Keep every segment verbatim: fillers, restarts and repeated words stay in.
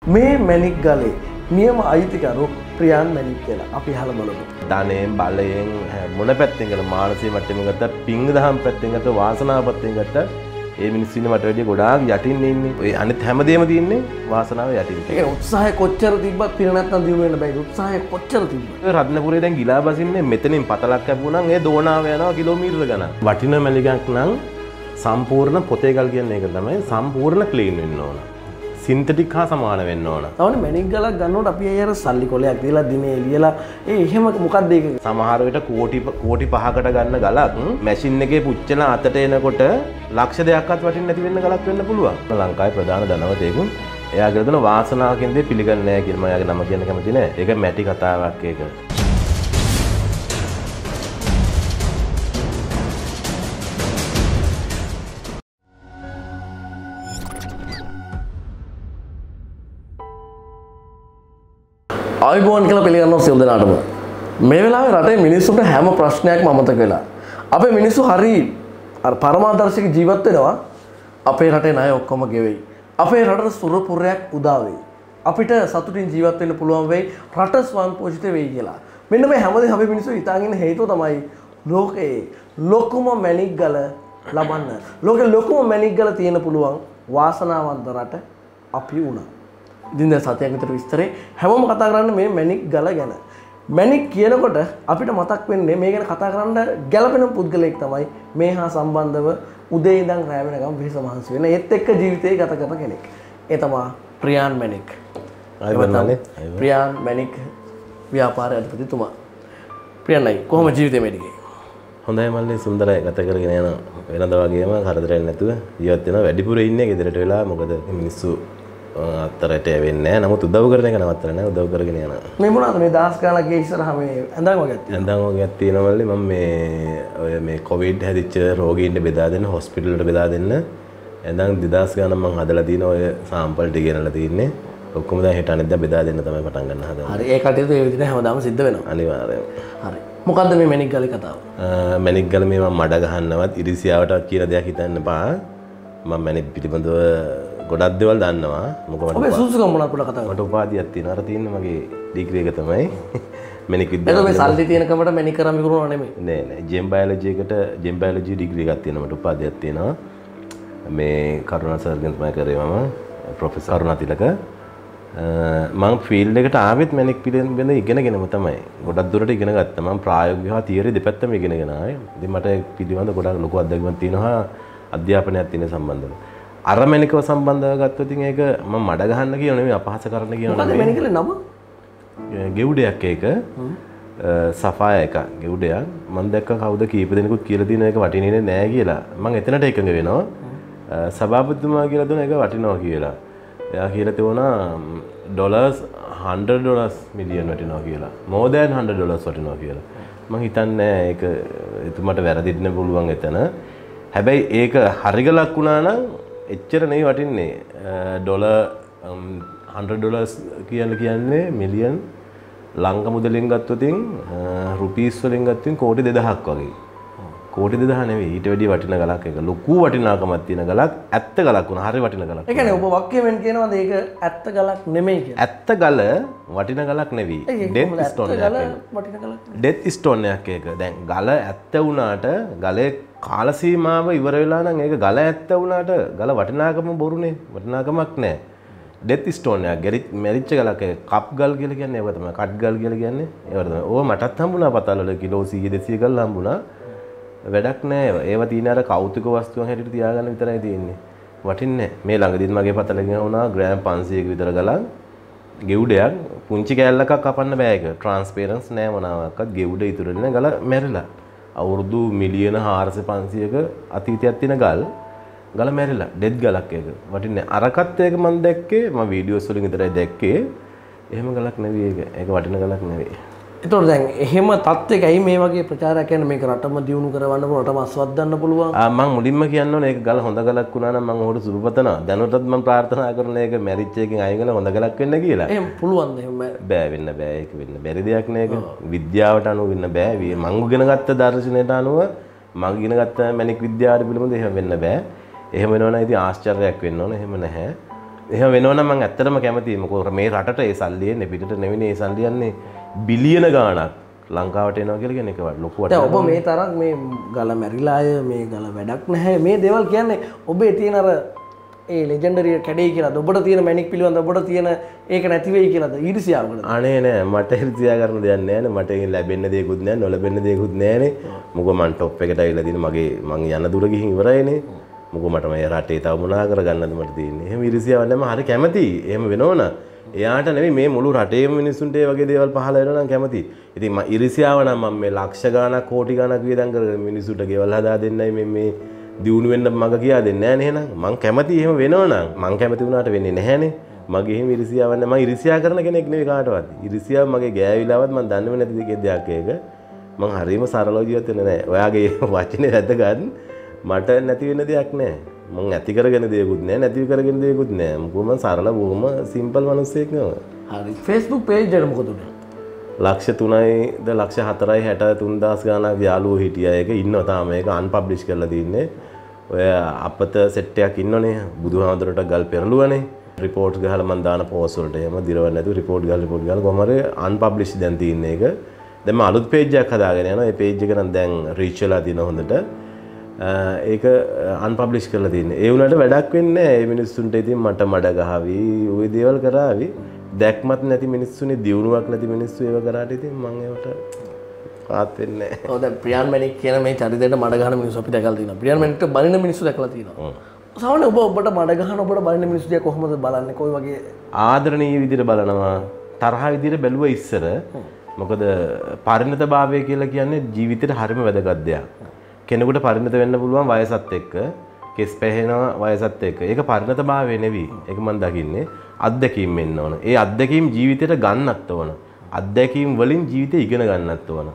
මේ මැණික් ගලේ නියම අයිතිකරු ප්‍රියාන් මැණික් කියලා අපි අහලා බලමු. ධනෙන් බලයෙන් මොන පැත්තෙන් ගත්ත මානසික මට්ටමින් ගත්ත පිංග දහම් පැත්තෙන් ගත්ත වාසනාව පැත්තෙන් ගත්ත ඒ මිනිස්සු ඉන්න මට වැඩිය ගොඩාක් යටින් ඉන්නේ. ඔය අනිත් හැමදේම තියෙන්නේ වාසනාව යටින්. ඒ උත්සාහය කොච්චර තිබ්බත් පින නැත්තම් දිනු වෙන්න බෑ. උත්සාහය කොච්චර තිබ්බත්. රත්නපුරේ දැන් ගිලා බසින්නේ මෙතනින් පතලක් කැපුණා නම් ඒ දෝනාව යනවා කිලෝමීටර ගණන්. වටින මැලිකක් නම් සම්පූර්ණ පොතේ ගල් කියන්නේ ඒක තමයි. සම්පූර්ණ ක්ලීන් වෙන්න ඕන. සින්තටික් හා සමාන වෙන්න ඕන. තවනේ මැණික් ගලක් ගන්නකොට අපි අය අර සල්ලි කොලයක් දීලා දිනේ එළියලා ඒ එහෙම මොකක්ද ඒක? සමහර විට කෝටි කෝටි පහකට ගන්න ගලක් මැෂින් එකේ පුච්චලා අතට එනකොට ලක්ෂ දෙකක්වත් වටින්න නැති වෙන්න ගලක් වෙන්න පුළුවන්. ලංකාවේ ප්‍රධාන ධනවතෙකුන් එයා කියලා දෙන වාසනාවකින් දෙ පිළිගන්නේ නැහැ කියලා මම එයාගේ නම කියන්න කැමති නැහැ. ඒක මැටි කතාවක් ඒක. ආයුබෝවන් කියලා පිළිගන්නවා සියලු දෙනාටම. මේ වෙලාවේ රටේ මිනිස්සුන්ට හැම ප්‍රශ්නයක්ම අමතක වෙලා. අපේ මිනිස්සු හරි අර පරමාදර්ශික ජීවත් වෙනවා. අපේ රටේ ණය ඔක්කොම ගෙවෙයි. අපේ රටට සුරපුරයක් උදා වෙයි. අපිට සතුටින් ජීවත් වෙන්න පුළුවන් වෙයි. රට ස්වයංපෝෂිත වෙයි කියලා. මෙන්න මේ හැමදේම අපේ මිනිස්සු හිතාගෙන ඉන්න හේතුව තමයි ලෝකයේ ලොකුම මැණික් ගල ලබන්න. ලෝකේ ලොකුම මැණික් ගල තියෙන පුළුවන් වාසනාවන්ත රට අපි වුණා. ඉතින් දැන් සතියක් විතර විස්තරේ හැමෝම කතා කරන්නේ මේ මැණික් ගල ගැන. මැණික් කියනකොට අපිට මතක් වෙන්නේ මේ ගැන කතා කරන්න ගැළපෙන පුද්ගලයෙක් තමයි මේ හා සම්බන්ධව උදේ ඉඳන් රැ වෙනකම් වෙහෙස මහන්සි වෙන ඒත් එක්ක ජීවිතේ ගත කරන කෙනෙක්. ඒ තමයි ප්‍රියාන් මැණික්. ආයිබෝන්නේ. ප්‍රියාන් මැණික් ව්‍යාපාර අධිපතිතුමා. ප්‍රියාන් අය කොහොම ජීවිතේ මේකේ? හොඳයි මල්ලි සුන්දරයි ගත කරගෙන යන වෙනද වගේම කරදරයක් නැතුව ජීවත් වෙනවා. වැඩිපුර ඉන්නේ ගෙදරට වෙලා මොකද මිනිස්සු අතරට වෙන්නේ නැහැ. නමුත් උදව් කරන එක නවත්තලා නැහැ. උදව් කරගෙන යනවා. මේ මොනවාද මේ දහස් ගානක් ගේ ඉස්සරහා මේ ඇඳන් වගේ තියෙනවා. ඇඳන් වගේ තියෙනවා මල්ලි. මම මේ ඔය මේ කොවිඩ් හැදිච්ච රෝගීන්ට බෙදා දෙන්න හොස්පිටල් වලට බෙදා දෙන්න ඇඳන් දෙදාස් ගානක් මම හදලා තියෙන ඔය සාම්පල් ටික ගෙනලා තින්නේ. ඔක්කොම දැන් හෙට අනිද්දා බෙදා දෙන්න තමයි පටන් ගන්න හදන්නේ. හරි ඒ කටයුතු ඒ විදිහට හැමදාම සිද්ධ වෙනවා. අනිවාර්යයෙන්. හරි. මොකද්ද මේ මැණික් ගලේ කතාව? මැණික් ගල මේ මම මඩ ගහන්නවත් ඉරිසියාවටවත් කියලා දෙයක් හිතන්න එපා. මම මැණික් පිළිබඳව ගොඩක් දේවල් දන්නවා. මොකද ඔබේ සුසුකම් මොනවද පොඩ්ඩක් කතා කරන්න. මට උපාධියක් තියෙනවා. අර තියෙන්නේ මගේ ඩිග්‍රී එක තමයි. මැණික් විද්‍යාව. එතකොට මේ සල්ලි තියෙන කමට මැණික් කරා මිකුණා නෙමෙයි. නෑ නෑ. ජෙම් බයොලොජි එකට ජෙම් බයොලොජි ඩිග්‍රී එකක් තියෙනවා. මට උපාධියක් තියෙනවා. මේ කරුණා සර්ගෙන් තමයි කරේ මම. ප්‍රොෆෙසර් කරුණා තිලක. මම ෆීල්ඩ් එකට ආවෙත් මැණික් පිළිබඳව ඉගෙනගෙනම තමයි. ගොඩක් දුරට ඉගෙන ගත්තා. මම ප්‍රායෝගිකව හා තියරි දෙපැත්තම ඉගෙනගෙන ආවේ. ඉතින් මට ඒ පිළිබඳව ගොඩක් ලොකු අත්දැකීමක් තියෙනවා. අධ්‍යාපනයක් තියෙන සම්බන්ධව. අර මැණිකව සම්බන්ධව ගත්තොත් ඉතින් ඒක මම මඩ ගහන්න කියන නෙමෙයි අපහාස කරන්න කියන නෙමෙයි. මොකද මැණිකලේ නම? ගෙවුඩයක් ඒක. සෆාය එක ගෙවුඩයක්. මම දැක්ක කවුද කීප දෙනෙකුත් කියලා දින එක වටින්නේ නෑ කියලා. මම එතනට එකඟ වෙනවා. සභාපතිතුමා කියලා දුන එක වටිනවා කියලා. එයා කියලා තියුණා ඩොලර්ස් hundred ඩොලර්ස් මිලියන් වටිනවා කියලා. more than hundred ඩොලර්ස් වටිනවා කියලා. මම හිතන්නේ ඒක එතුමාට වැරදින්න පුළුවන් එතන. හැබැයි ඒක හරිගලක් වුණා නම් එච්චර නෙවෙයි වටින්නේ. ඩොලර් hundred ඩොලර්ස් කියලා කියන්නේ මිලියන් ලංක මුදලින් ගත්තොත් රුපීස් වලින් ගත්තොත් කෝටි දෙදහක් වගේ. කෝටි දෙදහ නෙවෙයි ඊට වැඩිය වටින ගලක් එක. ලොකු වටිනාකමක් තියෙන ගලක් ඇත්ත ගලක් වුණා. හරි වටින ගලක්. ඒ කියන්නේ ඔබ වාක්‍යයෙන් කියනවාද ඒක ඇත්ත ගලක් නෙමෙයි කියලා? ඇත්ත ගල වටින ගලක් නෙවෙයි. ඩෙත් ස්ටෝන් එකක්. වටින ගලක්. ඩෙත් ස්ටෝන් එකක් ඒක. දැන් ගල ඇත්ත වුණාට ගලේ කාල සීමාව ඉවර වෙලා නම් ඒක ගල ඇත්ත වුණාට ගල වටිනාකම බොරුනේ. වටිනාකමක් නැහැ. ඩෙත් ස්ටෝන් එකක්. ගෙරිච් මැරිච්ච ගලක්. කප් ගල් කියලා කියන්නේ ඒක තමයි. කට් ගල් කියලා කියන්නේ ඒක තමයි. ඕව මටත් හම්බුණා පතල් වල කිලෝ සීය දෙසීය ගල් හම්බුණා. වැඩක් නෑ. ඒවා තියෙන අර කෞතුක වස්තුන් හැටියට තියාගන්න විතරයි තියෙන්නේ. වටින්නේ නෑ. මේ ළඟදීත් මගේ පතලගෙන වුණා ග්‍රෑම් පන්සීයක විතර ගලක්. ගෙවුඩයක් පුංචි කෑල්ලක් කපන්න බෑ ඒක. ට්‍රාන්ස්පරන්ස් නෑ මොනවාක්වත්. ගෙවුඩ ඉතුරු වෙන ගල මැරිලා. අවුරුදු මිලියන හාරසිය පන්සීයක අතීතයක් තියෙන ගල් ගල මැරිලා. ඩෙඩ් ගලක් ඒක. වටින්නේ නෑ. අරකට ඒක මම දැක්කේ මම වීඩියෝස් වලින් විතරයි දැක්කේ. එහෙම ගලක් නෙවෙයි ඒක. ඒක වටින ගලක් නෙවෙයි. ඒතකොට දැන් එහෙම තත්ත්වයක ඇයි මේ වගේ ප්‍රචාරයක් කියන්නේ මේක රටම දියුණු කරවන්න පුළුවන් රටම අස්වද්දන්න පුළුවන්? ආ මම මුලින්ම කියන්න ඕනේ ඒක ගල හොඳ ගලක් වුණා නම් මම ඔහුට සුබපතනවා. දැනටත් මම ප්‍රාර්ථනා කරන එක මැරිච් එකකින් අයින් කරලා හොඳ ගලක් වෙන්න කියලා. එහෙම පුළුවන්ද එහෙම? බෑ වෙන්න බෑ ඒක වෙන්න බැරි දෙයක් නේ ඒක. විද්‍යාවට අනුව වෙන්න බෑ. මම ඉගෙන ගත්ත දර්ශනයට අනුව මම ඉගෙන ගත්ත මැණික් විද්‍යාවට පිළිබඳව එහෙම වෙන්න බෑ. එහෙම වෙනවා නම් ඉතින් ආශ්චර්යයක් වෙන්න ඕන. එහෙම නැහැ. එහෙම වෙනවනම් මම ඇත්තටම කැමතියි. මොකද මේ රටට ඒ සල්ලි එන්නේ පිටට නෙවෙයි. ඒ සල්ලි යන්නේ බිලියන ගාණක් ලංකාවට එනවා කියලා කියන එක ලොකු දැන් ඔබ මේ තරම් මේ ගල මැරිලා අය මේ ගල වැඩක් නැහැ මේ දේවල් කියන්නේ ඔබේ තියෙන අර ඒ ලෙජෙන්ඩරි කැඩේ කියලාද ඔබට තියෙන මැනික් පිළිබඳ ඔබට තියෙන ඒක නැති වෙයි කියලාද ඊර්ෂ්‍යාවකටද? අනේ නෑ මට ඊර්ෂ්‍යා කරන දෙයක් නෑ නේ. මට ඒකෙන් ලැබෙන්න දෙයක්වත් නෑ නොලැබෙන්න දෙයක්වත් නෑනේ. මොකද මං টොප් එකට ඇවිල්ලා තියෙන මගේ මං යන දුර ගිහින් ඉවරයිනේ. මොකද මට මේ රටේ තව මොනා කරගන්නද මට තියෙන්නේ. එහෙම ඊර්ෂ්‍යාවක් නෑ. මම හරි කැමතියි. එහෙම වෙනවනම් එයාට නෙවෙයි මේ මුළු රටේම මිනිස්සුන්ට ඒ වගේ දේවල් පහළ වෙනවා නම් කැමතියි. ඉතින් මම ඊර්ෂ්‍යාව නම් මම මේ ලක්ෂ ගාණක් කෝටි ගාණක් වියදම් කරගෙන මිනිස්සුන්ට ගෙවල් හදා දෙන්නයි මේ මේ දියුණු වෙන්න මග කියා දෙන්නේ නැහැ නේ. එහෙනම් මං කැමති එහෙම වෙනවනම් මං කැමති වුණාට වෙන්නේ නැහැනේ. මගේ එහෙම ඉරිසියාවක් නැහැ. මං ඉරිසියා කරන කෙනෙක් නෙවෙයි කාටවත්. ඉරිසියාව මගේ ගෑවිලාවත් මං දන්නේම නැති දෙයක් දෙයක් ඒක. මං හරීම සරලව ජීවත් වෙන්නේ නැහැ. ඔයාගේ වචනේ වැද්ද ගන්න මට නැති වෙන දෙයක් නැහැ. මං ඇති කරගෙන දෙයක්වත් නැහැ නැති කරගෙන දෙයක්වත් නැහැ. මොකද මං සරල බොහොම සිම්පල් මිනිස්සෙක් නෙවෙයි. හරි. Facebook page එක මොකද උනේ? ලක්ෂ තුනයිද ලක්ෂ හතරයි හැට තුන් දහස් ගාණක් යාළුවෝ හිටියා. ඒක ඉන්නවා තාම. ඒක අන්පබ්ලිෂ් කරලා තින්නේ. ඔය අපත සෙට් එකක් ඉන්නෝනේ බුදුහාමුදුරට ගල් පෙරළුවනේ රිපෝට් ගහලා මම දාන පෝස්ට් වලට එහෙම දිරවන්නේ නැතුව රිපෝට් ගහලා රිපෝට් ගහලා කොහම හරි අන්පබ්ලිෂ් දැන් තියෙන්නේ ඒක. දැන් මම අලුත් පේජ් එකක් හදාගෙන යනවා. ඒ පේජ් එක නම් දැන් රීච් වෙලා තියෙනවා හොඳට. ඒක අන්පබ්ලිෂ් කරලා තියෙන්නේ. ඒ වුණාට වැඩක් වෙන්නේ නැහැ. මේ මිනිස්සුන්ට ඉතින් මට මඩ ගහවි ওই දේවල් කරાવી. දැක්මත් නැති මිනිස්සුනේ දියුණුවක් නැති මිනිස්සු ඒව කරාට ඉතින් මම ඒවට පාත් වෙන්නේ නැහැ. ඔව් දැන් ප්‍රියාන් මැණික් කියන මේ චරිතයට මඩ ගහන මිනිස්සු අපි දැකලා තියෙනවා. ප්‍රියාන් මැණික්ට බලින මිනිස්සු දැකලා තියෙනවා. සාමාන්‍ය ඔබ ඔබට මඩ ගහන ඔබට බලින මිනිස්සු දිහා කොහොමද බලන්නේ? කොයි වගේ ආදරණීය විදිහට බලනවා. තරහ විදිහට බැලුවා ඉස්සර. මොකද පරිණතභාවය කියලා කියන්නේ ජීවිතේට හරිම වැදගත් දෙයක්. කෙනෙකුට පරිණත වෙන්න පුළුවන් වයසත් එක්ක, කෙස් පැහෙනවා වයසත් එක්ක. ඒක පරිණතභාවය නෙවෙයි. ඒක මම දකින්නේ අත්දැකීම් වෙන්න ඕන. ඒ අත්දැකීම් ජීවිතේට ගන්නත් ඕන. අත්දැකීම් වලින් ජීවිතේ ඉගෙන ගන්නත් ඕන.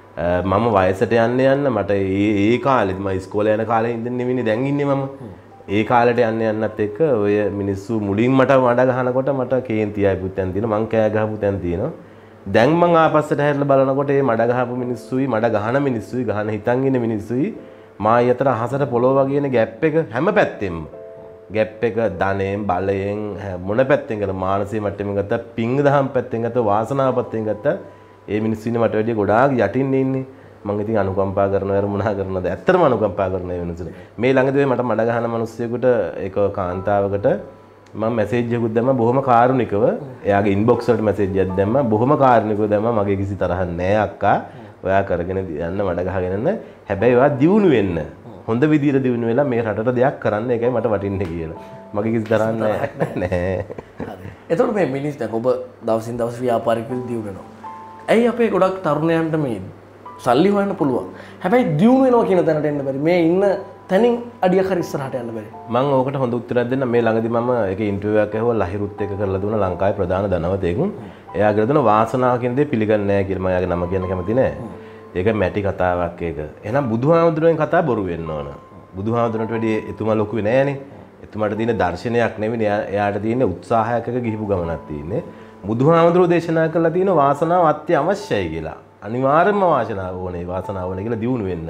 මම වයසට යන්න යන්න මට ඒ ඒ කාලෙත් මම ඉස්කෝලේ යන කාලේ ඉඳන් නෙවෙයි දැන් ඉන්නේ මම. ඒ කාලෙට යන්න යන්නත් එක්ක ඔය මිනිස්සු මුලින් මට මඩ ගහනකොට මට කේන්ති ආපු තැන් තියෙනවා. මං කෑ ගහපු තැන් තියෙනවා. දැන් මං ආපස්සට හැරිලා බලනකොට මේ මඩ ගහපු මිනිස්සුයි මඩ ගහන මිනිස්සුයි ගහන හිතන් ඉන්න මිනිස්සුයි මා යතර අහසට පොළොව වගේන ગેප් එක හැම පැත්තෙම ගැප් එක ධනෙන් බලයෙන් මොන පැත්තෙන් ගත්ත මානසික මට්ටමින් ගත්ත පිංග දහම් පැත්තෙන් ගත්ත වාසනාව පැත්තෙන් ගත්ත ඒ මිනිස්සු ඉන්නේ මට වැඩිය ගොඩාක් යටින් ඉන්නේ මම ඉතින් අනුකම්පා කරනවා යර මොනා කරනවද ඇත්තටම අනුකම්පා කරන ඒ වෙනසනේ මේ ළඟදී මට මඩ ගහන මිනිස්සෙකුට ඒක කාන්තාවකට මම මැසේජ් එකකුත් දැම්මා බොහොම කාරුණිකව එයාගේ ඉන්බොක්ස් වලට මැසේජ් එකක් දැම්මා බොහොම කාරුණිකව දැම්මා මගේ කිසි තරහක් නැහැ අක්කා ඔයා කරගෙන යන්න මඩ ගහගෙන යන්න හැබැයි ඔයා දියුණු වෙන්න හොඳ විදියට දිනු වෙලා මේ රටට දෙයක් කරන්න ඒකයි මට වටින්නේ කියලා. මගේ කිසි තරක් නැහැ. නැහැ. හරි. එතකොට මේ මිනිස් දැන් ඔබ දවසින් දවස ව්‍යාපාරික දියුණු වෙනවා. ඇයි අපේ ගොඩක් තරුණයන්ට මේ සල්ලි හොයන්න පුළුවන්. හැබැයි දියුණු වෙනවා කියන තැනට එන්න බැරි. මේ ඉන්න තැනින් අඩියක් හරි ඉස්සරහට යන්න බැරි. මම ඕකට හොඳ උත්තරයක් දෙන්න. මේ ළඟදී මම එක ඉන්ටර්විව් එකක් ඇහුවා ලහිරුත් එක්ක කරලා දුන්න ලංකාවේ ප්‍රධාන ධනවතෙක්. එයා කියලා දුන්න වාසනාව කියන දේ පිළිගන්නේ නැහැ කියලා. මම එයාගේ නම කියන්න කැමති නැහැ. ඒක මැටි කතාවක් ඒක. එහෙනම් බුදුහාමුදුරෙන් කතා බොරු වෙන්න ඕන. බුදුහාමුදුරන්ට වැඩි එතුමා ලොකු නෑනේ. එතුමාට තියෙන දර්ශනයක් නෙවෙයි. එයාට තියෙන උත්සාහයක ගිහිපු ගමනක් තියෙන්නේ. බුදුහාමුදුරෝ දේශනා කරලා තියෙන වාසනාව අත්‍යවශ්‍යයි කියලා. අනිවාර්යයෙන්ම වාසනාව ඕනේ. වාසනාව ඕනේ කියලා දියුණු වෙන්න.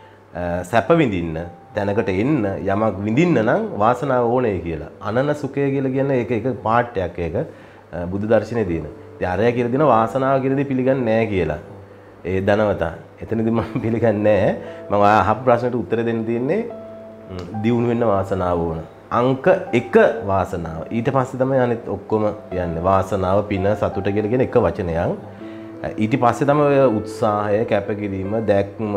සැප විඳින්න, තැනකට එන්න, යමක් විඳින්න නම් වාසනාව ඕනේ කියලා. අනන සුඛය කියලා කියන්නේ ඒක එක පාඩයක් ඒක. බුදු දර්ශනේ තියෙන. ඉතින් අරයා කියලා දෙන වාසනාව කියලා දෙ පිළිගන්නේ නෑ කියලා. ඒ ධනවතා. එතනදී මම පිළිගන්නේ නැහැ. මම අහපු ප්‍රශ්නට උත්තර දෙන්න තියෙන්නේ දියුණු වෙන්න වාසනාව ඕන. අංක එක වාසනාව. ඊට පස්සේ තමයි අනිත් ඔක්කොම යන්නේ. වාසනාව, පින, සතුට කියලා කියන එක වචනයක්. ඊට පස්සේ තමයි උත්සාහය, කැපකිරීම, දැක්ම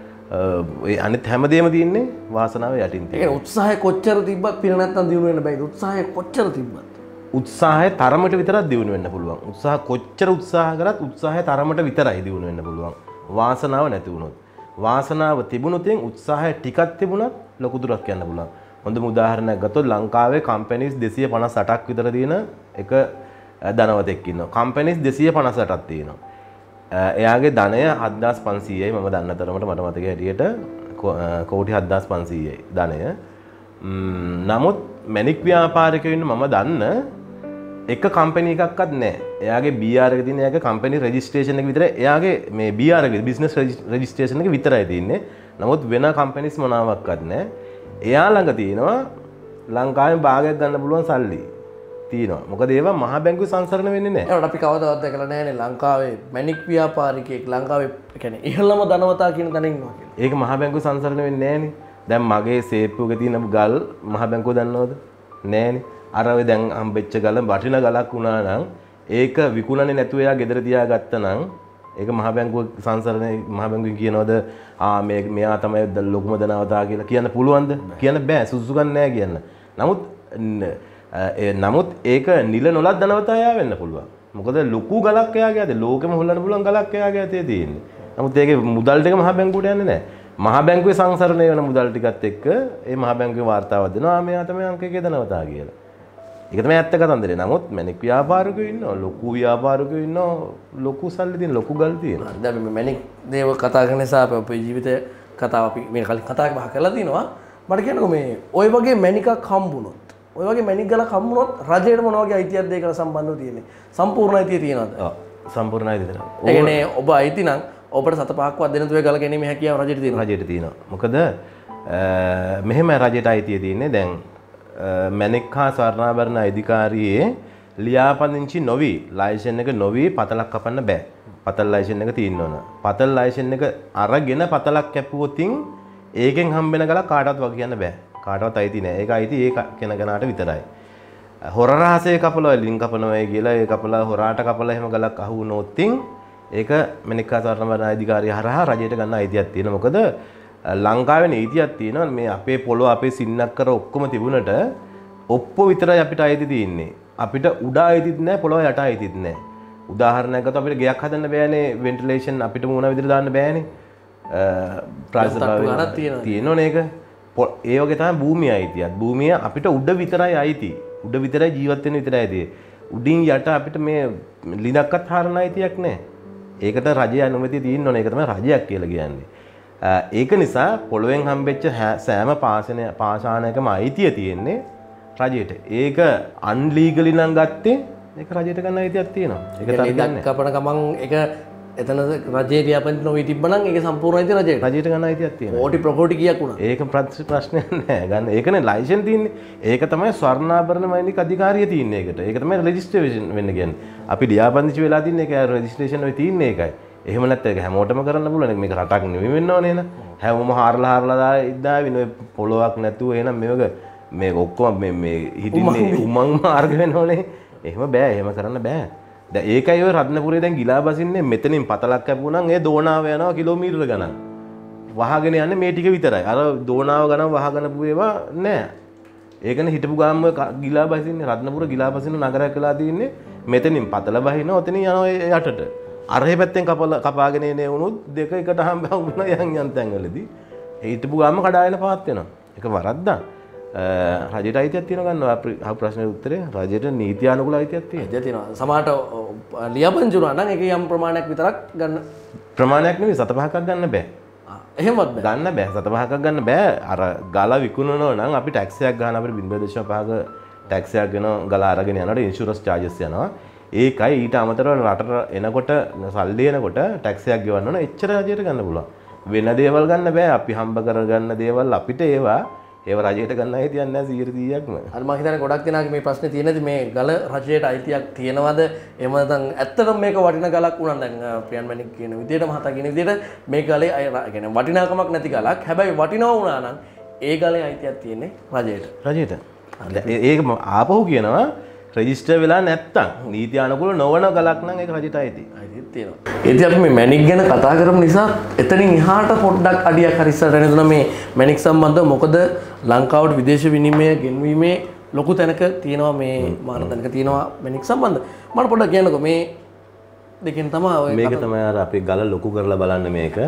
ඒ අනිත් හැමදේම තියෙන්නේ වාසනාව යටින් තියෙන්නේ. ඒ උත්සාහය කොච්චර තිබ්බත් පින නැත්තම් දියුණු වෙන්න බෑද? උත්සාහය කොච්චර තිබ්බත් උත්සාහය තරමට විතරක් දියුණු වෙන්න පුළුවන්. උත්සාහ කොච්චර උත්සාහ කරත් උත්සාහය තරමට විතරයි දියුණු වෙන්න පුළුවන්. වාසනාව නැති වුණොත්. වාසනාව තිබුණොත් උත්සාහය ටිකක් තිබුණත් ලොකු දුරක් යන්න පුළුවන්. හොඳම උදාහරණයක් ගත්තොත් ලංකාවේ කම්පැනිස් දෙසිය පනස් අටක් විතර තියෙන එක ධනවතෙක් ඉන්නවා. කම්පැනිස් දෙසිය පනස් අටක් තියෙනවා. එයාගේ ධනය හත්දාස් පන්සීයයි මම දන්න තරමට මට මතක හැටියට කෝටි හත්දාස් පන්සීයයි ධනය. නමුත් මැනික් ව්‍යාපාරිකයෝ ඉන්න මම දන්න එක කම්පැනි එකක්වත් නැහැ. එයාගේ බී ආර් එක තියෙන එයාගේ කම්පැනි රෙජිස්ට්‍රේෂන් එක විතරයි. එයාගේ මේ බී ආර් එකේ බිස්නස් රෙජිස්ට්‍රේෂන් එක විතරයි තියෙන්නේ. නමුත් වෙන කම්පැනිස් මොනවාක්වත් නැහැ. එයා ළඟ තියෙනවා ලංකාවේ භාගයක් ගන්න පුළුවන් සල්ලි. තියෙනවා. මොකද ඒවා මහ බැංකුවේ සංසරණ වෙන්නේ නැහැ. ඒකට අපි කවදාවත් දැකලා නැහැනේ ලංකාවේ මැණික් ව්‍යාපාරිකයෙක් ලංකාවේ කියන්නේ ඉහළම ධනවතා කියන තැන ඉන්නවා කියලා. ඒක මහ බැංකුවේ සංසරණ වෙන්නේ නැහනේ. දැන් මගේ සේප්පුවක තියෙන ගල් මහ බැංකුව දන්නවද? නැහනේ. අර ඔය දැන් හම්බෙච්ච ගල වටින ගලක් වුණා නම් ඒක විකුණන්නේ නැතුව එයා ගෙදර තියාගත්තා නම් ඒක මහ බැංකුව සංසරණේ මහ බැංකුවෙන් කියනවද ආ මේ මෙයා තමයි ලොකුම ධනවතා කියලා කියන්න පුළුවන්ද? කියන්න බෑ. සුසුකම් නැහැ කියන්න. නමුත් නමුත් ඒක නිල නොලත් ධනවතා එයා වෙන්න පුළුවන්. මොකද ලොකු ගලක් එයාගේ අතේ ලෝකෙම හොල්ලන්න පුළුවන් ගලක් එයාගේ අතේ තියෙන්නේ. නමුත් ඒකේ මුදල් ටික මහ බැංකුවට යන්නේ නැහැ. මහ බැංකුවේ සංසරණය වෙන මුදල් ටිකත් එක්ක ඒ මහ බැංකුවේ වාර්තාවක් දෙනවා මෙයා තමයි අංක එකේ ධනවතා කියලා. ඒක තමයි ඇත්ත කතන්දරේ. නමුත් මැණික් ව්‍යාපාරිකයෝ ඉන්නවා, ලොකු ව්‍යාපාරිකයෝ ඉන්නවා, ලොකු සල්ලි තියෙන ලොකු ගල් තියෙනවා. දැන් මේ මැණික් දේව කතා කරන නිසා අපේ ජීවිතය කතාව අපි මේ කලින් කතා කරලා තිනවා. මට කියන්නකෝ මේ ওই වගේ මැණිකක් හම්බුනොත්, ওই වගේ මැණික් ගලක් හම්බුනොත් රජයට මොන වගේ අයිතියක්ද ඒකට සම්බන්ධව තියෙන්නේ? සම්පූර්ණ අයිතිය තියනවද? ඔව්. සම්පූර්ණ අයිතිය තියෙනවා. ඒ කියන්නේ ඔබ අයිති නම් ඔබට සත පහක්වත් දෙන තුවේ ගල ගැනීම හැකියාව රජයට තියෙනවා. රජයට තියෙනවා. මොකද මෙහෙම රජයට අයිතිය තියෙන්නේ දැන් මැණික් හා ස්වර්ණාභරණ අධිකාරියේ ලියාපදිංචි නොවි ලයිසන් එක නොවි පතලක් කපන්න බෑ. පතල් ලයිසන් එක තියෙන්න ඕන. පතල් ලයිසන් එක අරගෙන පතලක් කැපුවොතින් ඒකෙන් හම්බෙන ගල කාටවත් වගේ කියන්න බෑ. කාටවත් අයිති නෑ. ඒක අයිති ඒ කෙනකනාට විතරයි. හොර රහසේ කපලා ලින් කපනවා කියලා ඒ කපලා හොරාට කපලා එහෙම ගලක් අහු වුණොත් ඒක මැණික් හා ස්වර්ණාභරණ අධිකාරිය හරහා රජයට ගන්න අයිතියක් තියෙනවා. මොකද ලංකාවේ නීතියක් තියෙනවා මේ අපේ පොළොව අපේ සින්නක් කර ඔක්කොම තිබුණට ඔප්පෝ විතරයි අපිට අයිති තියෙන්නේ. අපිට උඩ අයිතිත් නැහැ පොළොව යට අයිතිත් නැහැ. උදාහරණයක් ගත්තොත් අපිට ගෙයක් හදන්න බෑනේ වෙන්ටිලේෂන් අපිට මොන විදිහට දාන්න බෑනේ. ප්‍රාසභාවය තියෙනවනේ ඒක. ඒ වගේ තමයි භූමිය අයිතියක්. භූමිය අපිට උඩ විතරයි අයිති. උඩ විතරයි ජීවත් වෙන්න විතරයි අයිති. උඩින් යට අපිට මේ ලිඳක්වත් හරන අයිතියක් නැහැ. ඒකට රජයේ අනුමැතිය තියෙන්න ඕනේ. ඒක තමයි රජයක් කියලා කියන්නේ. ඒක නිසා පොළොවෙන් හම්බෙච්ච සෑම පාසන පාෂාණයකම අයිතිය තියෙන්නේ රජයට. ඒක අන්ලීගලි නම් ගත්තේ ඒක රජයට ගන්න අයිතියක් තියෙනවා. ඒක තරගයක් කපන ගමන් ඒක එතන රජයේ ව්‍යාපෘති නොවී තිබ්බනම් ඒක සම්පූර්ණ අයිතිය රජයට. රජයට ගන්න අයිතියක් තියෙනවා. කෝටි ප්‍රකෝටි කීයක් වුණා. ඒක ප්‍රශ්නයක් නෑ ගන්න. ඒකනේ ලයිසන් තියෙන්නේ. ඒක තමයි ස්වර්ණාභරණ මැණික් අධිකාරිය තියෙන්නේ ඒකට. ඒක තමයි රෙජිස්ට්‍රේෂන් වෙන්න කියන්නේ. අපි ලියාපදිංචි වෙලා තින්නේ ඒක රෙජිස්ට්‍රේෂන් වෙ තියෙන්නේ ඒකයි. එහෙම නැත්නම් ඒක හැමෝටම කරන්න පුළුවන්. මේක රටක් නෙවෙයි වෙන්න ඕනේ නේද? හැමෝම හාරලා හාරලා දා ඉද්දාවින ඔය පොළොවක් නැතුව එහෙනම් මේක මේ ඔක්කොම මේ මේ හිටින්නේ උමං මාර්ග වෙනෝනේ. එහෙම බෑ. එහෙම කරන්න බෑ. දැන් ඒකයි ඔය රත්නපුරේ දැන් ගිලා බසින්නේ මෙතනින් පතලක් කැපුණා ඒ දෝනාව යනවා කිලෝමීටර ගණන්. වහගෙන යන්නේ මේ ටික විතරයි. අර දෝනාව ගණන් වහගෙන පුවේවා නෑ. ඒකනේ හිටපු ගාම ගිලා බසින්නේ රත්නපුර ගිලා බසින්න නගරයක් වෙලා තින්නේ මෙතනින් පතල බහිනවා ඔතනින් යනවා යටට. අරහේ පැත්තෙන් කපලා කපාගෙන එනේ වුණොත් දෙක එකට හම්බුනා යන් යන් තැන්වලදී හිටපු ගාම කඩාගෙන පාත් වෙනවා. ඒක වරද්දා. රජයට අයිතියක් තියෙනවා ගන්නවා අපේ ප්‍රශ්නේ උත්තරේ රජයට නීති අනුකූල අයිතියක් තියෙනවා. තියෙනවා. සමහරට ලියාපදිංචි වුණා නම් ඒක යම් ප්‍රමාණයක් විතරක් ගන්න ප්‍රමාණයක් නෙවෙයි සත පහක් ගන්න බෑ. එහෙමත් බෑ. ගන්න බෑ. සත පහක් ගන්න බෑ. අර ගල විකුණනවා නම් අපි ටැක්ස් එකක් ගන්න අපිට zero point five ටැක්ස් එකක් ගෙන ගල අරගෙන යනකොට ඉන්ෂුරන්ස් චාර්ජස් යනවා. ඒකයි ඊට අමතරව රටට එනකොට සල්ලි එනකොට ටැක්ස් එකක් ගෙවන්න ඕන. එච්චර රජයට ගන්න පුළුවන්. වෙන දේවල් ගන්න බෑ. අපි හම්බ කරගන්න දේවල් අපිට ඒවා ඒව රජයට ගන්න අයිතියක් නැහැ සීයට සීයක්ම. අර මම හිතන්නේ ගොඩක් දෙනාගේ මේ ප්‍රශ්නේ තියෙනදී මේ ගල රජයට අයිතියක් තියෙනවද? එහෙම නැත්නම් ඇත්තටම මේක වටින ගලක් වුණා දැන් ප්‍රියන් මැණික් කියන විදිහට මහතා කියන විදිහට මේ ගලේ يعني වටිනාකමක් නැති ගලක්. හැබැයි වටිනවා වුණා නම් ඒ ගලේ අයිතියක් තියෙන්නේ රජයට. රජයට. ඒක ආපහු කියනවා රෙජිස්ටර් වෙලා නැත්තම් නීති අනුකූල නොවන ගලක් නම් ඒක රජයට අයිති. අයිතියක් තියෙනවා. ඒත් අපි මේ මැණික් ගැන කතා කරමු නිසා එතනින් එහාට පොඩ්ඩක් අඩියක් හරි ඉස්සරහට එනවා මේ මැණික් සම්බන්ධව. මොකද ලංකාවට විදේශ විනිමය ගෙන්වීමේ ලොකු තැනක තියෙනවා මේ මාන තැනක තියෙනවා මැණික් සම්බන්ධ. මම පොඩ්ඩක් කියන්නකෝ මේ දෙකෙන් තමයි ඔය මේක තමයි අර අපි ගල ලොකු කරලා බලන්න මේක.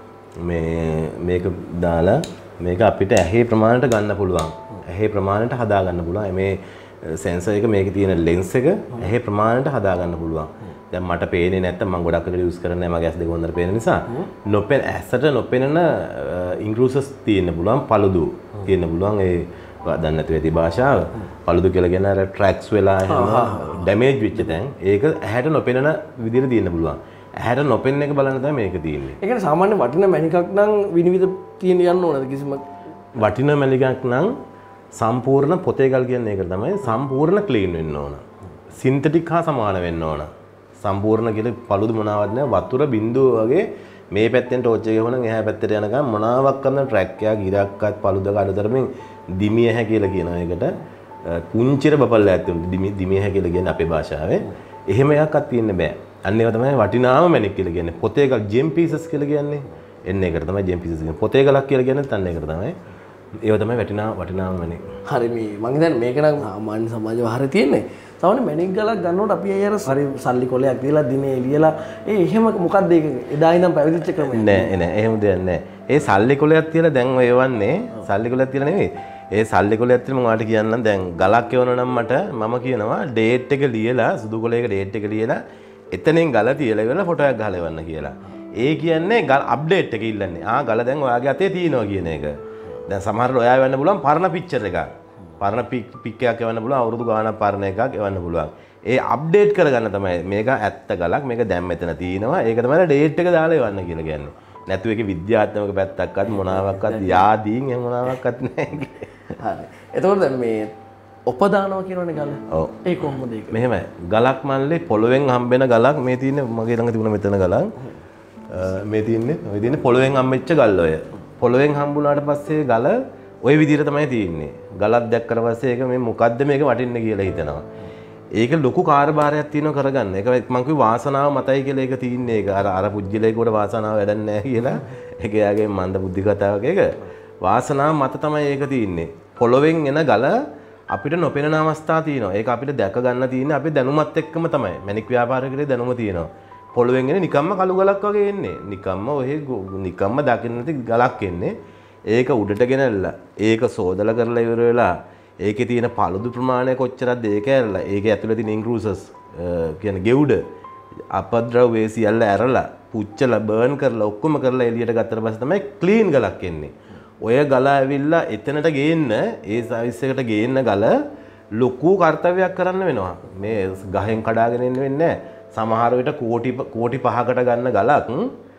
මේ මේක දාලා මේක අපිට ඇහි ප්‍රමාණයට ගන්න පුළුවන්. ඇහි ප්‍රමාණයට හදා ගන්න පුළුවන්. මේ සෙන්සර් එක මේකේ තියෙන ලෙන්ස් එක ඇහි ප්‍රමාණයට හදා ගන්න පුළුවන්. දැන් මට පේන්නේ නැත්තම් මම ගොඩක් වෙලා යූස් කරන්නේ නැහැ මගේ ඇස් දෙක හොඳට පේන නිසා. නොපෙන ඇසට නොපෙනෙන ඉන්ක්‍රූසස් තියෙන්න පුළුවන් පළුදු තියෙන්න පුළුවන් ඒ දන්නේ නැති වෙති භාෂාව. පළුදු කියලා කියන අර ට්‍රැක්ස් වෙලා එහෙම ඩැමේජ් වෙච්ච තැන් ඒක ඇහැට නොපෙනෙන විදිහට තියෙන්න පුළුවන්. ඇහැට නොපෙනෙන එක බලන්න තමයි මේක තියෙන්නේ. ඒ කියන්නේ සාමාන්‍ය වටින මැණිකක් නම් විනිවිද තියෙන යන්න ඕනද කිසිම වටින මැණිකක් නම් සම්පූර්ණ පොතේ ගල් කියන්නේ ඒක තමයි සම්පූර්ණ ක්ලීන් වෙන්න ඕන. සින්තටික් හා සමාන වෙන්න ඕන. සම්පූර්ණ කියලා පළුදු මොනවත් නැහැ වතුර බින්දුව වගේ මේ පැත්තෙන් ටෝච් එක ගහනනම් එහා පැත්තට යනකම් මොනාවක් කරන ට්‍රැක් එකක් ඉරක්කත් පළුදක අඩතරමින් දිමිය හැ කියලා කියනවා ඒකට. පුංචිර බබල්ලා ඇතුළේ දිමි දිමිය හැ කියලා කියන්නේ අපේ භාෂාවේ. එහෙම එකක්වත් තියෙන්න බෑ. අන්න ඒවා තමයි වටිනාම මැණික් කියලා කියන්නේ. පොතේ ගල් ජෙම් පීසස් කියලා කියන්නේ. එන්න ඒකට තමයි ජෙම් පීසස් කියන්නේ. පොතේ ගලක් කියලා කියන්නේ අන්න ඒකට තමයි. ඒවා තමයි වටිනා වටිනාම මැණික්. හරි මේ මම හිතන්නේ මේක නම් සාමාන්‍ය සමාජ වහරේ තියෙන්නේ. සාමාන්‍ය මැණික් ගලක් ගන්නකොට අපි අය අර හරි සල්ලි කොලයක් දීලා දිනේ එළියලා ඒ එහෙම මොකක්ද ඒක එදා ඉඳන් පැවිදිච්ච ක්‍රමය. නෑ නෑ එහෙම දෙයක් නෑ. ඒ සල්ලි කොලයක් තියලා දැන් ඔය එවන්නේ සල්ලි කොලයක් තියලා නෙවෙයි. ඒ සල්ලි කොලයක් තියලා මම ඔයාලට කියන්නම් දැන් ගලක් එවනවා නම් මට මම කියනවා ඩේට් එක ලියලා සුදු කොලයක ඩේට් එක ලියලා එතනින් ගල තියලා ඉවරලා ෆොටෝ එකක් ගහලා එවන්න කියලා. ඒ කියන්නේ ගල අප්ඩේට් එක ඉල්ලන්නේ. ආ ගල දැන් ඔයාගේ අතේ තියෙනවා කියන එක. දැන් සමහරවල් ඔයා එවන්න පුළුවන් පරණ පික්චර් එකක්. පරණ පික් එකක් එවන්න පුළුවන් අවුරුදු ගාණක් පරණ එකක් එවන්න පුළුවන්. ඒ අප්ඩේට් කරගන්න තමයි මේක ඇත්ත ගලක් මේක දැන් මෙතන තියෙනවා. ඒක තමයි ඩේට් එක දාලා එවන්න කියලා කියන්නේ. නැතු ඒකේ විද්‍යාත්මක පැත්තක්වත් මොනාවක්වත් යාදීන් එහෙම මොනාවක්වත් නැහැ. හරි. එතකොට දැන් මේ උපදානවා කියනවනේ ගල. ඔව්. ඒ කොහොමද ඒක? මෙහෙමයි. ගලක් මල්ලේ පොළවෙන් හම්බෙන ගලක් මේ තියෙන්නේ මගේ ළඟ තිබුණ මෙතන ගලක්. මේ තියෙන්නේ ඔය තියෙන්නේ පොළවෙන් හම්බෙච්ච ගල් ඔය. පොළවෙන් හම්බුනාට පස්සේ ගල ওই විදිහට තමයි තියෙන්නේ. ගලක් දැක්කට පස්සේ ඒක මේ මොකද්ද මේක වටින්නේ කියලා හිතනවා. ඒක ලොකු කාර්යභාරයක් තියෙනවා කරගන්න. ඒක මම කිව්ව වාසනාව මතයි කියලා ඒක තියෙන්නේ. ඒක අර අර පුජ්‍යලේකට වාසනාව වැඩක් නැහැ කියලා. ඒක එයාගේ මන්ද බුද්ධි කතාවක ඒක. වාසනාව මත තමයි ඒක තියෙන්නේ. පොළවෙන් එන ගල අපිට නොපෙනෙන අවස්ථා තියෙනවා. ඒක අපිට දැක ගන්න තියෙන්නේ අපි දැනුමත් එක්කම තමයි. මැණික් ව්‍යාපාරිකයෝ දැනුම තියෙනවා. පොළවෙන් එන්නේ නිකම්ම කළු ගලක් වගේ එන්නේ. නිකම්ම ඔය නිකම්ම දකින්න නැති ගලක් එන්නේ. ඒක උඩට ගෙනල්ලා ඒක සෝදලා කරලා ඉවර වෙලා ඒකේ තියෙන පළුදු ප්‍රමාණය කොච්චරද ඒක ඇරලා ඒකේ ඇතුලේ තියෙන ඉන්ක්‍රූසස් කියන්නේ ගෙවුඩ අපද්‍රව්‍ය සියල්ල ඇරලා පුච්චලා බර්න් කරලා ඔක්කොම කරලා එළියට ගත්තට පස්සේ තමයි ක්ලීන් ගලක් එන්නේ. ඔය ගල ඇවිල්ලා එතනට ගේන්න ඒ සර්විස් එකට ගේන්න ගල ලොකු කාර්යයක් කරන්න වෙනවා. මේ ගහෙන් කඩාගෙන එන්න වෙන්නේ නැහැ. සමහර විට කෝටි කෝටි පහකට ගන්න ගලක්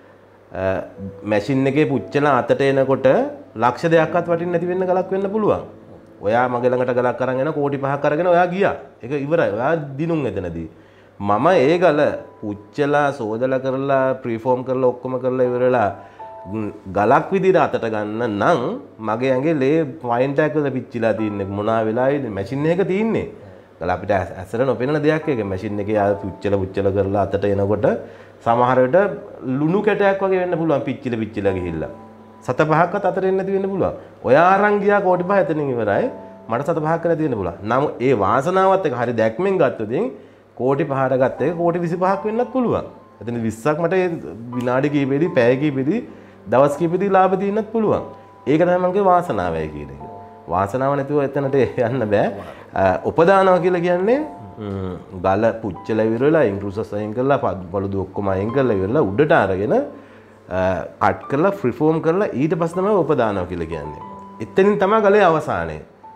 මැෂින් එකේ පුච්චලා අතට එනකොට ලක්ෂ දෙකක්වත් වටින්නේ නැති වෙන්න ගලක් වෙන්න පුළුවන්. ඔයා මගේ ළඟට ගලක් අරන් එන කෝටි පහක් අරගෙන ඔයා ගියා. ඒක ඉවරයි. ඔයා දිනුම් එතනදී. මම ඒ ගල පුච්චලා සෝදලා කරලා ප්‍රීෆෝම් කරලා ඔක්කොම කරලා ඉවරලා ගලක් විදිහට අතට ගන්න නම් මගේ ඇඟේ ලේ පොයින්ට් එකක පිච්චිලා තින්නේ මොනවා වෙලාවේද මැෂින් එක තින්නේ. ගල අපිට ඇසට නොපෙනෙන දෙයක් ඒක මැෂින් එකේ ආ පුච්චලා පුච්චලා කරලා අතට එනකොට සමහර විට ලුණු කැටයක් වගේ වෙන්න පුළුවන් පිච්චිලා පිච්චිලා ගිහිල්ලා. සත පහක්වත් අතට එන්න නැති වෙන්න පුළුවන්. ඔයා අරන් ගියා කෝටි පහ එතනින් ඉවරයි. මට සත පහක් නැති වෙන්න පුළුවන්. නම් ඒ වාසනාවත් එක හරි දැක්මෙන් ගත්තොත් කෝටි පහට ගත්ත එක කෝටි විසි පහක් වෙන්නත් පුළුවන්. එතන විස්සක් මට විනාඩි කිහිපෙදී පැය කිහිපෙදී දවස් කිහිපෙදී ලාභ දින්නත් පුළුවන්. ඒක තමයි මගේ වාසනාවයි කියන එක. වාසනාව නැතුව එතනට යන්න බෑ. උපදානවා කියලා කියන්නේ ගල පුච්චලා ඉවරලා ඉන්ක්‍රූසස් අයින් කරලා පළුදු ඔක්කොම අයින් කරලා ඉවරලා උඩට අරගෙන කට් කරලා ෆ්‍රීෆෝම් කරලා ඊට පස්සේ තමයි උපදානවා කියලා කියන්නේ. එතනින් තමයි ගලේ අවසානය.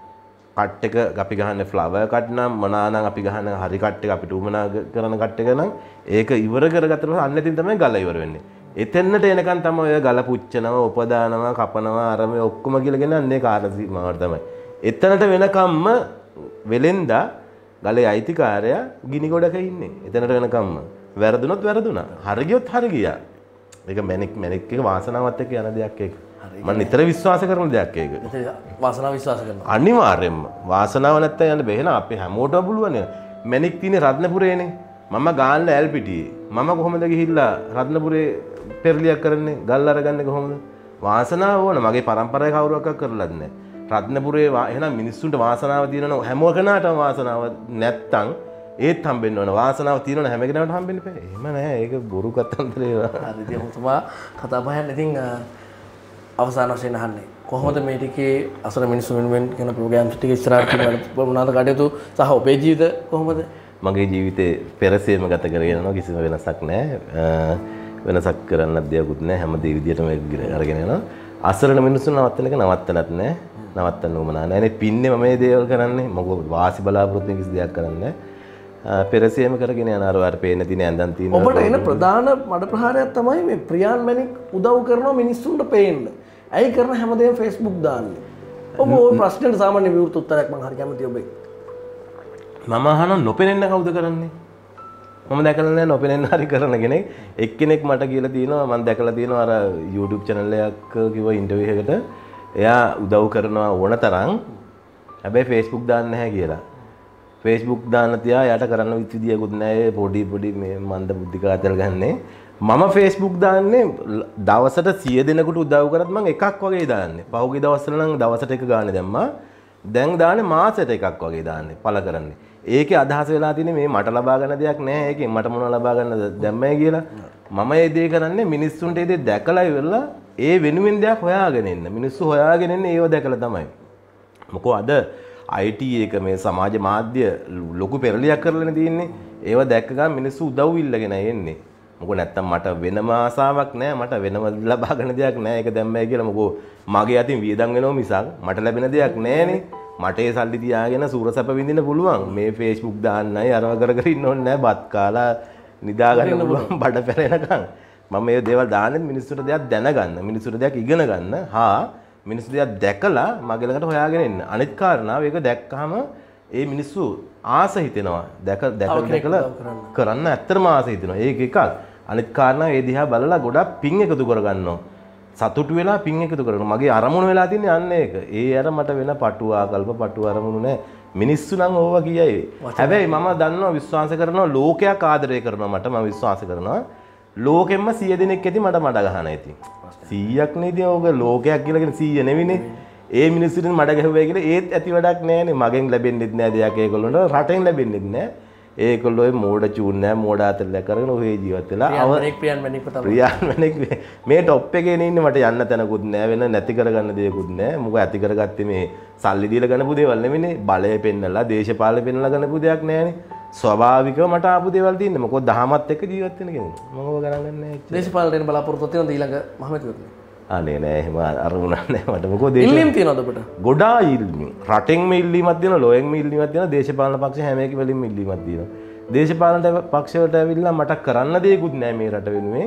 කට් එක අපි ගහන්නේ ෆ්ලවර් කට් නම් මොනවා නම් අපි ගහන හරි කට් එක අපිට උමනා කරන කට් එක නම් ඒක ඉවර කරගත්තට පස්සේ අන්න එතින් තමයි ගල ඉවර වෙන්නේ. එතෙන්නට එනකන් තමයි ඔය ගල පුච්චනවා, උපදානවා, කපනවා, අර මේ ඔක්කොම කියලා කියන්නේ අන්නේ කාර්ය සීමාවට තමයි. එතනට වෙනකම්ම වෙලෙන්දා ගලේ අයිතිකාරයා ගිනි ගොඩක ඉන්නේ. එතනට වෙනකම්ම වැරදුනොත් වැරදුනා. හරි ගියොත් හරි ගියා. ඒක මැනික් මැනික් එක වාසනාවත් එක්ක යන දෙයක් ඒක. මම නිතර විශ්වාස කරන දෙයක් ඒක. වාසනාව විශ්වාස කරනවා. අනිවාර්යෙන්ම වාසනාව නැත්තම් යන්න බෑ. එහෙනම් අපි හැමෝටම පුළුවන්. මැනික් තියෙන්නේ රත්නපුරේනේ. මම ගාල්ල ඇල්පිටියේ. මම කොහොමද ගිහිල්ලා රත්නපුරේ පෙරලියක් කරන්නේ? ගල් අරගන්නේ කොහොමද? වාසනාව ඕන. මගේ පරම්පරාවේ කවුරුවක්වත් කරලත් නැහැ. රත්නපුරේ එහෙනම් මිනිස්සුන්ට වාසනාව තියෙනවනේ හැම කෙනාටම වාසනාව නැත්තම් ඒත් හම්බෙන්න ඕන. වාසනාව තියෙනවනේ හැම කෙනාටම හම්බෙන්න බෑ. එහෙම නෑ. ඒක බොරු කතන්දරේ. හරි. ඉතින් ඔබතුමා කතා බහන්න ඉතින් අවසාන වශයෙන් අහන්නේ කොහොමද මේ ටිකේ අසර මිනිස්සු වෙනුවෙන් කරන ප්‍රෝග්‍රෑම්ස් ටික ඉස්සරහට තියෙනවා මොනවාද කටයුතු සහ ඔබේ ජීවිත කොහොමද? මගේ ජීවිතේ පෙරසේම ගත කරගෙන යනවා. කිසිම වෙනසක් නැහැ. වෙනසක් කරන්නත් දෙයක්වත් නැහැ. හැම දේ විදියටම අරගෙන යනවා. අසරණ මිනිස්සුන් නවත්තන එක නවත්තනත් නැහැ. නවත්තන්න උවමනා නැහැ. නේ පින්නේ මම මේ දේවල් කරන්නේ. මොකද වාසි බලාපොරොත්තු වෙන කිසි දෙයක් කරන්නේ නැහැ. පෙරසේම කරගෙන යන අර අර පේන දින ඇඳන් තියෙන ඔබට එන ප්‍රධාන මඩ ප්‍රහාරයක් තමයි මේ ප්‍රියාන් මැණික් උදව් කරනවා මිනිස්සුන්ට පේන්න. ඇයි කරන හැමදේම Facebook දාන්නේ? ඔබ ওই ප්‍රශ්නෙට සාමාන්‍ය විවෘත උත්තරයක් මම හරි කැමතියි ඔබේ. මම අහනවා නොපෙනෙන්න කවුද කරන්නේ? මම දැකලා නැහැ නොපෙනෙන්න හරි කරන කෙනෙක්. එක්කෙනෙක් මට කියලා තියෙනවා මම දැකලා තියෙනවා අර YouTube channel එකක් කිව්ව ඉන්ටර්විව් එකකට එයා උදව් කරනවා ඕන තරම්. හැබැයි Facebook දාන්න නැහැ කියලා. Facebook දාන්න තියා යට කරන්න විදියකුත් නැහැ. පොඩි පොඩි මේ මන්ද බුද්ධිකාතල් ගන්නනේ. මම Facebook දාන්නේ දවසට සිය දෙනෙකුට උදව් කරත් මම එකක් වගේ දාන්නේ. පහුගිය දවස්වල නම් දවසට එක ගානේ දැම්මා. දැන් දාන්නේ මාසෙට එකක් වගේ දාන්නේ. පළ කරන්නේ. ඒකේ අදහස වෙලා තියෙන්නේ මේ මට ලබා ගන්න දෙයක් නැහැ. ඒකෙන් මට මොනව ලබා ගන්නද දැම්මයි කියලා. මම මේ දේ කරන්නේ මිනිස්සුන්ට ඒ දේ දැකලා ඉවරලා ඒ වෙනුවෙන් දෙයක් හොයාගෙන ඉන්න. මිනිස්සු හොයාගෙන ඉන්නේ ඒව දැකලා තමයි. මොකෝ අද I T එක මේ සමාජ මාධ්‍ය ලොකු පෙරලියක් කරලානේ තියෙන්නේ. ඒව දැක්ක ගමන් මිනිස්සු උදව් ඉල්ලගෙන එන්නේ. මොකෝ නැත්තම් මට වෙනම ආසාවක් නැහැ. මට වෙනම ලබා ගන්න දෙයක් නැහැ. ඒක දැම්මයි කියලා මොකෝ මගේ අතින් වියදම් වෙනව මිසක් මට ලැබෙන දෙයක් නැහැනේ. මට ඒ සල්ලි තියාගෙන සූරසැප විඳින්න පුළුවන්. මේ Facebook දාන්නයි අරව කර කර ඉන්න ඕනේ නැහැ. බත් කාලා නිදා ගන්න පුළුවන් බඩ පැලෙනකන්. මම මේ දේවල් දාන්නේ මිනිස්සුන්ට දෙයක් දැනගන්න, මිනිස්සුන්ට දෙයක් ඉගෙන ගන්න. හා මිනිස්සු දෙයක් දැකලා මගේ ළඟට හොයාගෙන එන්න. අනිත් කාරණාව ඒක දැක්කහම ඒ මිනිස්සු ආස හිතෙනවා. දැක දැක දැකලා කරන්න ඇත්තටම ආස හිතෙනවා. ඒක එකක්. අනිත් කාරණාව ඒ දිහා බලලා ගොඩක් පින් එකතු කරගන්නවා. සතුටු වෙලා පින් එකතු කරනවා. මගේ අරමුණ වෙලා තින්නේ අන්න ඒක. ඒ අර මට වෙන පටු ආකල්ප පටු අරමුණු නැහැ. මිනිස්සු නම් ඕවා කියයි. හැබැයි මම දන්නවා විශ්වාස කරනවා ලෝකයක් ආදරය කරනවා මට මම විශ්වාස කරනවා. ලෝකෙම්ම සිය දෙනෙක් ඇති මට මඩ ගහන ඇති. සීයක් නේද ඕක ලෝකයක් කියලා කියන සීය නෙවෙයිනේ. ඒ මිනිස්සුන්ට මඩ ගැහුවයි කියලා ඒත් ඇති වැඩක් නැහැනේ. මගෙන් ලැබෙන්නෙත් නෑ දෙයක් ඒගොල්ලොන්ට රටෙන් ලැබෙන්නෙත් නෑ. ඒගොල්ලෝ මෝඩ චූන් නෑ මෝඩ අතල්ල කරගෙන ඔහේ ජීවත් වෙලා අවරෙක් ප්‍රියන්මැණික් තමයි. ප්‍රියන්මැණික් මේ টොප් එකේ ඉන්නේ මට යන්න තැනකුත් නෑ වෙන නැති කරගන්න දෙයක්කුත් නෑ. මොකද ඇති කරගත්තේ මේ සල්ලි දීලා ගන්නපු දේවල් නෙවෙයිනේ. බලය පෙන්නලා දේශපාලන පෙන්නලා ගන්නපු දෙයක් නෑනේ. ස්වභාවිකව මට ආපු දේවල් තියෙන්නේ. මොකද දහමත් එක්ක ජීවත් වෙන කෙනෙක්. මම ඔබ ගණන් ගන්න නෑ. දේශපාලනයෙන් බලාපොරොත්තු තියෙනවද ඊළඟ මහමැතිවරණය? අනේ නෑ එහෙම අරුණක් නෑ මට. මොකද දේශ ඉල්ලීම් තියෙනවද ඔබට? ගොඩා ඉල්ලීම්. රටෙන්ම ඉල්ලීමක් තියෙනවා, ලෝයෙන්ම ඉල්ලීමක් තියෙනවා, දේශපාලන පක්ෂ හැම එකෙම ඉල්ලීමක් තියෙනවා. දේශපාලන පක්ෂ වලට ඇවිල්ලා මට කරන්න දෙයක්වත් නෑ මේ රට වෙනුවෙන්.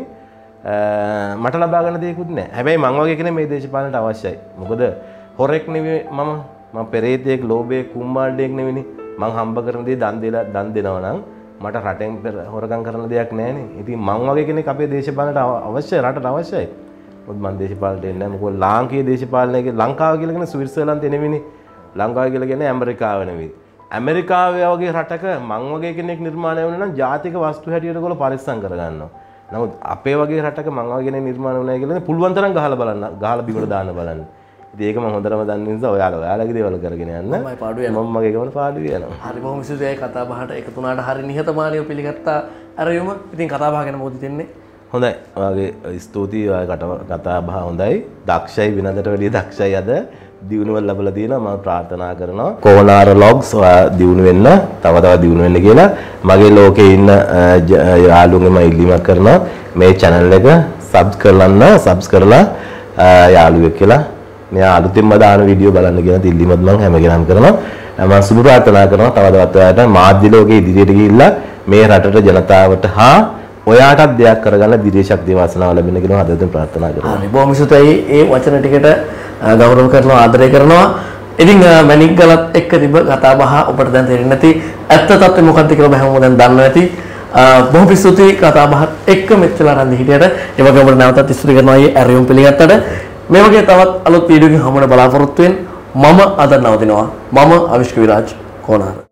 මට ලබා ගන්න දෙයක්වත් නෑ. හැබැයි මං වගේ කෙනෙක් මේ දේශපාලනට අවශ්‍යයි. මොකද හොරෙක් නෙවෙයි මම. මම පෙරේතෙක්, ලෝභයෙක්, කුම්මාණ්ඩයෙක් නෙවෙයිනේ. මං හම්බ කරන දේ දන් දෙලා දන් දෙනවා නම් මට රටෙන් හොරකම් කරන දෙයක් නෑනේ. ඉතින් මං වගේ කෙනෙක් අපේ දේශපාලනට අවශ්‍යයි, රටට අවශ්‍යයි. මොකද මං දේශපාලනට එන්නේ නැහැ. මොකද ලාංකීය දේශපාලනයේ ලංකාව කියලා කියන ස්විට්සර්ලන්තේ නෙවෙයිනේ. ලංකාව කියලා කියන්නේ ඇමරිකාව නෙවෙයි. ඇමරිකාවේ වගේ රටක මං වගේ කෙනෙක් නිර්මාණය වෙනවා නම් ජාතික වස්තු හැටියට ඒගොල්ලෝ පරිස්සම් කරගන්නවා. නමුත් අපේ වගේ රටක මං වගේ කෙනෙක් නිර්මාණය වුණා කියලා පුළුවන් තරම් ගහලා බලන්න, ගහලා බිමට දාන්න බලන්න. ඉතින් ඒක මම හොඳටම දන්න නිසා ඔයාලා ඔයාලගේ දේවල් කරගෙන යන්න. මමයි පාඩු යනවා. මම මගේ ගමන පාඩු යනවා. හරි බොහොම ස්තුතියි කතා බහට එකතු වුණාට හරි නිහතමානීව පිළිගත්තා අරයුම. ඉතින් කතා බහ ගැන මොකද හිතන්නේ? හොඳයි. ඔයාගේ ස්තුතියි ඔයාලට කතා බහ හොඳයි. දක්ෂයි වෙනදට වැඩිය දක්ෂයි අද. දියුණුවක් ලැබලා තියෙනවා. මම ප්‍රාර්ථනා කරනවා කොවනාර ලොග්ස් ඔයා දියුණු වෙන්න, තව තවත් දියුණු වෙන්න කියලා. මගේ ලෝකේ ඉන්න යාළුවන්ගෙම ඉල්ලීමක් කරනවා මේ channel එක subscribe කරන්න, subscribe කරලා යාළුවෙක් කියලා මෙයා අලුතින්ම දාන වීඩියෝ බලන්න කියන ඉල්ලීමත් මම හැම කෙනාම කරනවා. මම සුබ ප්‍රාර්ථනා කරනවා තව තවත් ඔයාලට මාධ්‍ය ලෝකයේ ඉදිරියට ගිහිල්ලා මේ රටට ජනතාවට හා ඔයාටත් දෙයක් කරගන්න දිරිය ශක්තිය වාසනාව ලැබෙන්න කියලා හදවතින් ප්‍රාර්ථනා කරනවා. හරි බොහොම ස්තුතියි. ඒ වචන ටිකට ගෞරව කරනවා, ආදරය කරනවා. ඉතින් මැනික් ගලත් එක්ක තිබ්බ කතා බහ ඔබට දැන් තේරෙන්නේ නැති ඇත්ත තත්ත්වය මොකක්ද කියලා බහැම දැන් දන්නවා ඇති. බොහොම ස්තුතියි කතා බහත් එක්ක මෙච්චර රන්දි හිටියට. ඒ වගේම ඔබට නැවතත් ස්තුති කරනවා මේ ඇරියුම් පිළිගත්තට. මේ වගේ තවත් අලුත් වීඩියෝ එකකින් හමුවෙන්න බලාපොරොත්තු වෙන්න. මම අද නවතිනවා. මම අවිෂ්ක විරාජ් කොණාර.